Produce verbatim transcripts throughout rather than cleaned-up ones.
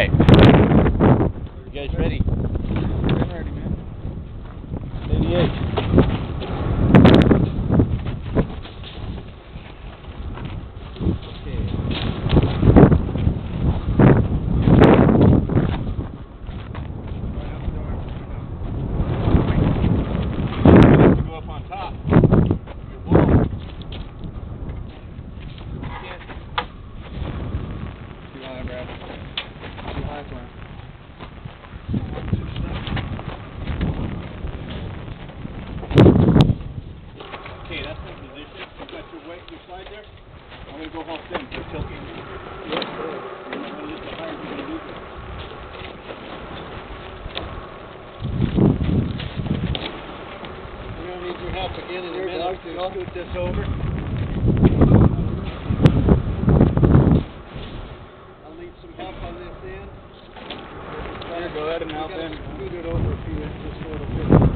Alright. You guys ready? I'm ready, man. eighty-eight. Okay, that's my position. You got your weight your side there? I'm going to go hold them for tilting. Yes, sir. You might want to lift it higher if you're going to lose it. We're going to need your help again in a minute to scoot this over. I'll need some help on this end. Here, go ahead and help him. Scoot it over a few inches so it'll fit.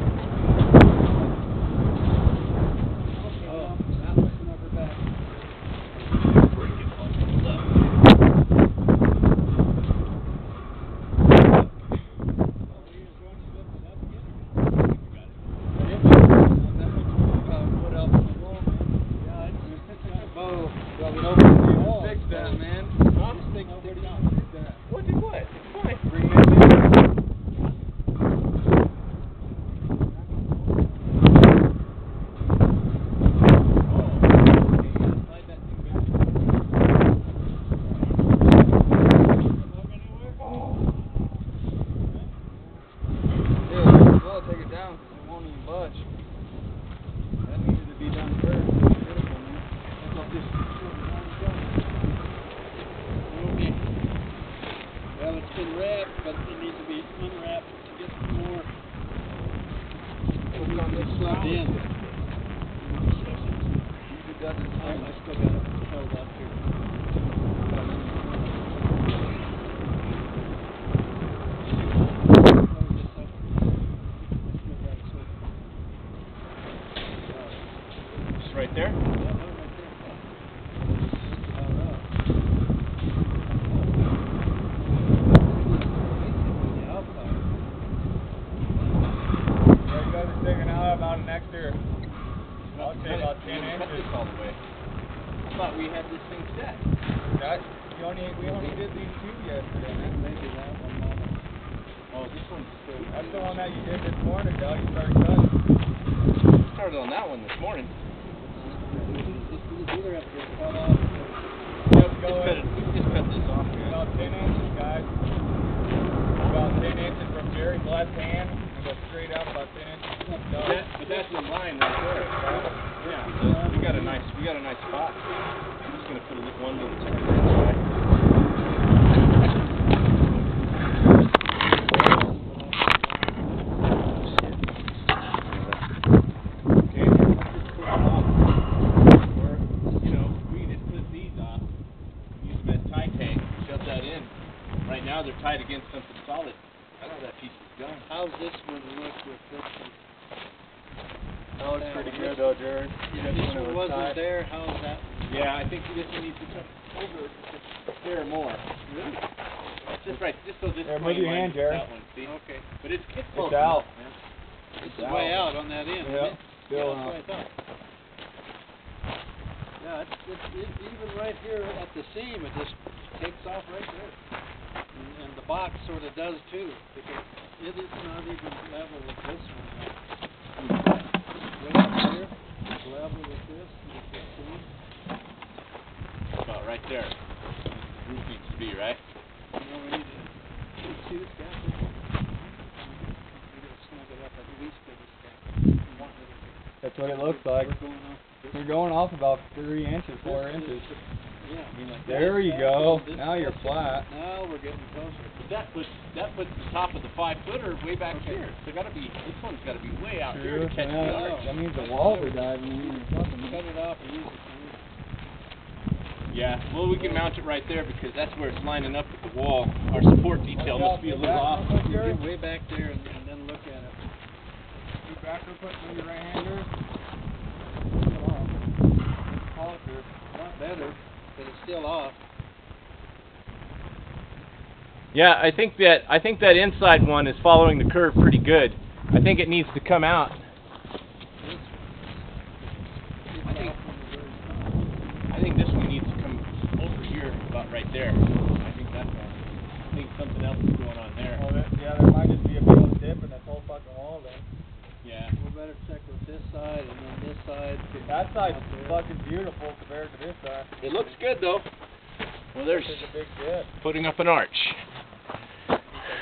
But it needs to be unwrapped to get some more slugged in. You got this thing. I still got it held up here. Just right there? About an extra, I'll say about ten inches all the way. I thought we had this thing set. That, you only, we only did these two yesterday, man. Maybe that one. Oh, this one's still. That's the one that you did this morning, Doug. You started cutting. I started on that one this morning. This either have to get cut off. Yep, go just cut it. We can just cut this off here. About ten inches, guys. About ten inches from Jerry's left hand. And go straight out about ten inches. That, but that's the line right there. Yeah, so we got a nice, we got a nice spot. I'm just gonna put a little, one little tip to the side. Okay, or you know, we just put these off, use them as tie tags, shove that in. Right now they're tied against something solid. That's where that piece is going. How's this one look with this one? That looks pretty good though, Jared. If this one wasn't there, how's that one? Yeah, I think this one needs to come over just there more. Really? Just right, just so this There, plane move your line hand, is Jared. that one, see? Okay. But it's, it's It's close out. enough, man. This is way out on that end, Yeah, isn't it? still yeah, out. that's what I thought. Yeah, it's, it's, it, even right here at the seam, it just takes off right there. And, and the box sort of does too, because it is not even level with this one. Right up here, it's level with this, with this seam. About right there. Roof needs to be, right? You know, we need to see this gap. We gotta snug it up at least to this gap. That's what it looks like. We're going off this. You're going off about three inches, four This inches. is- Yeah, I mean like There that. you That, go. this, Now you're this, flat. Now we're getting closer. But that puts, that puts the top of the five footer way back Okay. here. So gotta be, this one's gotta be way out True. here to catch Yeah, the Oh. other. that means the walls are diving in or something. Cut it off and use it. Yeah, well we can mount it right there because that's where it's lining up with the wall. Our support detail must be a little off. You get way back there and, and then look at it. You back real quick with your right hander. Still off. Closer. Not better, but it's still off. Yeah, I think that I think that inside one is following the curve pretty good. I think it needs to come out. I think I think this one needs to come over here, about right there. I think that's wrong. I think something else is going on there. Oh, that, yeah, there might just be a big old dip in this whole fucking wall then. Yeah. We better check with this side and then this side. That side's fucking beautiful compared to this side. It looks good though. Well, there's There's a big dip. putting up an arch.